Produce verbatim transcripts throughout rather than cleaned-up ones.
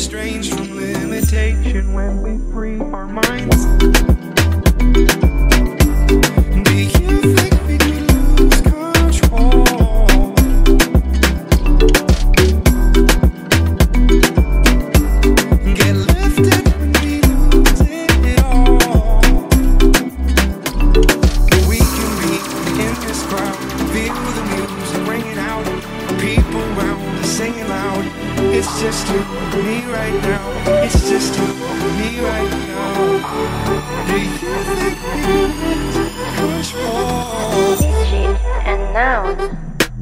estranged from limitation when we free our minds. Do you think we could lose control? Get lifted when we lose it all. We can be in this crowd, feel the music ringing out, people round us singing loud. It's just you and me right now. It's just you and me right now. Do you think we can push more? Digit and noun.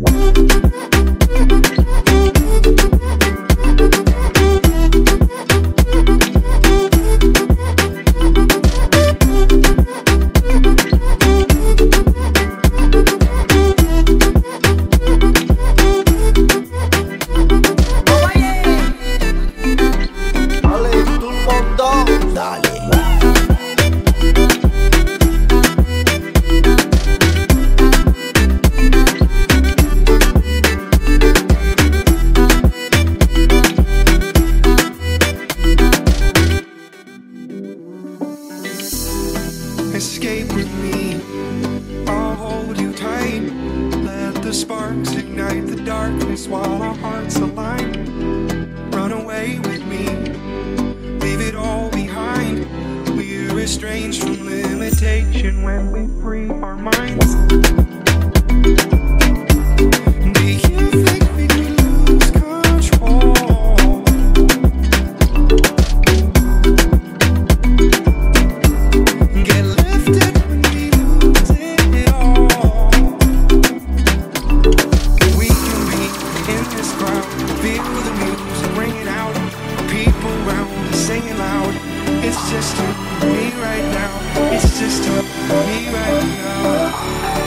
Escape with me, I'll hold you tight. Let the sparks ignite the darkness while our hearts align. Run away with me, leave it all behind. We're estranged from limitation when we free our minds. Do you think we could lose control? Singing loud, it's just you and me right now. It's just you and me right now.